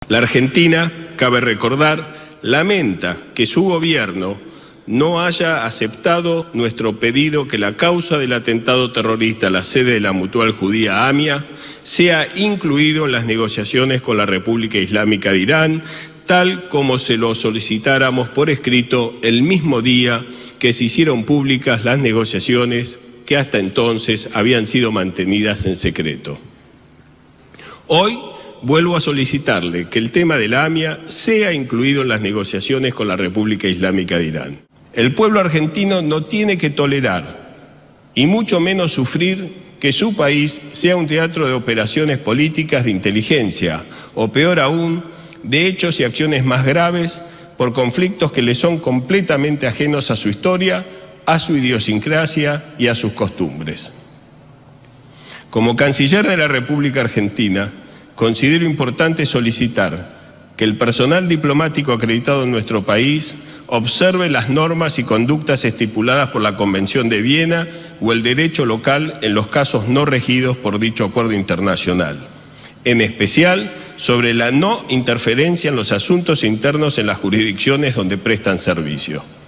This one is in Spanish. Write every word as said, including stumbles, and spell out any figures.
La Argentina, cabe recordar, lamenta que su gobierno no haya aceptado nuestro pedido que la causa del atentado terrorista a la sede de la Mutual Judía AMIA sea incluido en las negociaciones con la República Islámica de Irán, tal como se lo solicitáramos por escrito el mismo día que se hicieron públicas las negociaciones que hasta entonces habían sido mantenidas en secreto. Hoy vuelvo a solicitarle que el tema de la AMIA sea incluido en las negociaciones con la República Islámica de Irán. El pueblo argentino no tiene que tolerar, y mucho menos sufrir, que su país sea un teatro de operaciones políticas de inteligencia, o peor aún, de hechos y acciones más graves por conflictos que le son completamente ajenos a su historia, a su idiosincrasia y a sus costumbres. Como canciller de la República Argentina, considero importante solicitar que el personal diplomático acreditado en nuestro país observe las normas y conductas estipuladas por la Convención de Viena o el derecho local en los casos no regidos por dicho acuerdo internacional, en especial sobre la no interferencia en los asuntos internos en las jurisdicciones donde prestan servicio.